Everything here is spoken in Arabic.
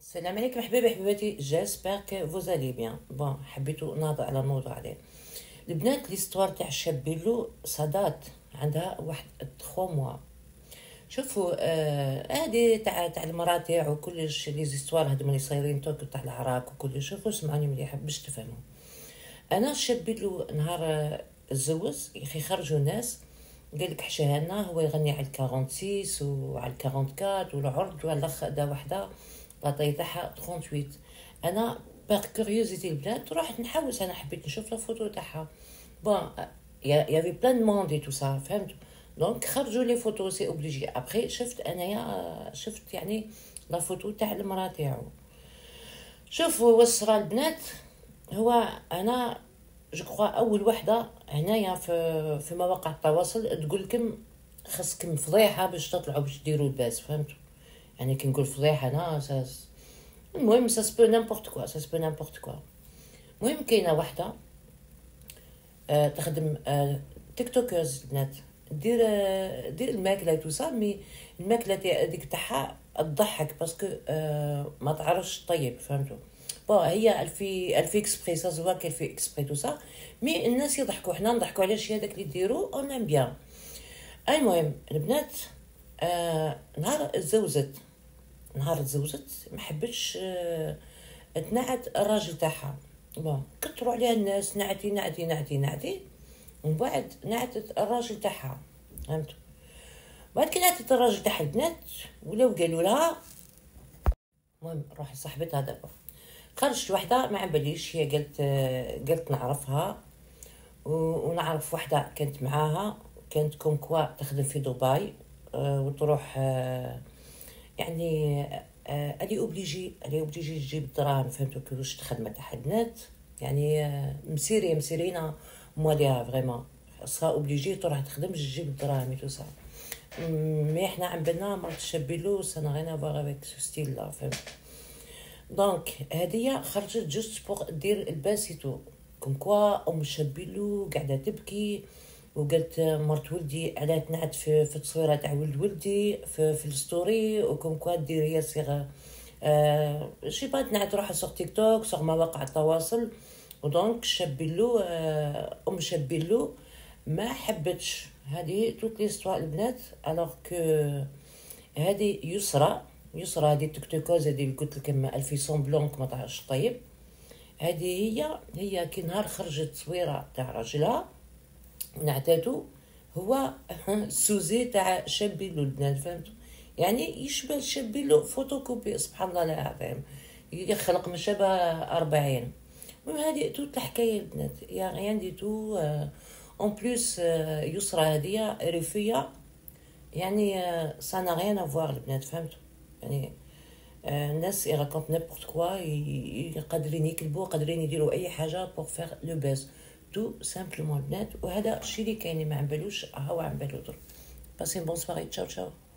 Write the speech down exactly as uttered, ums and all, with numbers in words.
السلام عليكم حبايبي حبيباتي، جيسبر كو فوز الي بيان. بون حبيتو نهضر على موضوع عليه البنات. ليستوار تاع الشاب بيلو صادات عندها واحد ثلاثة موا. شوفوا آه هادي تاع تاع المرا تاعو كلش لي زيستوار هادو اللي صايرين توك تاع العراك وكل. شوفوا اسمعوني مليح باش تفهموا. انا الشاب بيلو نهار آه، تزوز يا اخي خرجوا ناس قال لك حشاهنا هو يغني على ستة وستين وعلى أربعة وأربعين والعرض ولا خدا وحده لاطاي تاعها ثمانية وثلاثين. انا باغ كوريوزيتي البنات رحت نحوس، انا حبيت نشوف لا فوتو تاعها. بون يا يافي بلان دو موند اي تو سا فهمتوا. دونك خرجوا لي فوتو سي اوبليجي. ابخي شفت انايا شفت يعني لا فوتو تاع المرا تاعو. شوفوا وصرا البنات. هو انا جو كخوا اول وحده هنايا في في مواقع التواصل تقول لكم خاصكم فضيحه باش تطلعوا باش ديروا الباس فهمتوا. يعني كي نقول فضيحه انا اساس المهم سا سبو نيمبورط كوا سا سبو نيمبورط كوا. المهم كاينه وحده آه تخدم آه تيك توكرز البنات دير آه دير الماكله تو سا مي الماكله تاع ديك تاعها تضحك باسكو آه ما تعرفش طيب فهمتوا. بون هي الفي الفي اكسبري سا زوا كيل في اكسبري تو سا مي الناس يضحكوا حنا نضحكوا على هذاك اللي ديرو اون ام بيان. المهم البنات آه نهار تزوجت نهار تزوجت ما حبتش آه تنعت الراجل تاعها. بون كثروا عليها الناس نعتي نعتي نعتي نعتي ومن بعد نعتت الراجل تاعها فهمتوا. بعد كي نعتت الراجل تاعها البنات ولاو قالوا لها. المهم روحي صاحبتها دابا خرجت وحده ما عباليش هي قالت آه، قالت نعرفها ونعرف وحده كانت معاها كانت كوم كوا تخدم في دبي آه، وتروح آه، يعني آه، الي اوبليجي الي اوبليجي تجيب الدراهم فهمتوا كيفاش الخدمه تاع البنات. يعني آه، مسيريه مسيرينا مواليها فريمون خاصها اوبليجي تروح تخدم باش تجيب الدراهم تو سا. مي احنا عم بالنا مرت الشابيلو سانا غينا فواغ افيك سو ستيل لا فهمت. دونك هادية خرجت جوست بوغ دير الباسيتو كوم كوا ام شابيلو قاعده تبكي وقالت مرت ولدي علاه تنعت في في التصويره تاع ولد ولدي في, في الستوري وكوم كوا دير هي صيغه آه شي با تنعت روحها سوغ تيك توك سوغ مواقع التواصل. ودونك شابيلو آه ام شابيلو ما حبتش هذه توت ليستوار البنات الوغ كو هذه يسرى يسرى هذه التكتوكوز هذه اللي قلت لكم الفي سومبلونك ما تعرفش طيب. هذه هي هي كي نهار خرجت تصويره تاع راجلها ونعتاتو هو سوزي تاع شابيلو البنات فهمتوا. يعني يشبه شابيلو فوتوكوبي سبحان الله العظيم يخلق من شبه أربعين. المهم هذه توت الحكايه البنات يا غيان دي تو اون بلوس يسرى هذه ريفيه يعني سا نا غيان افوار البنات فهمتوا. يعني آه، الناس يراكونت نيمبورط كوا قادرين يكذبوا قادرين يديروا اي حاجه بوغ فيغ لو باز تو سامبلومون البنات. وهذا الشيء اللي كاين ما عم بالوش هو عم بالو درك. باسي بون سواري تشاو تشاو.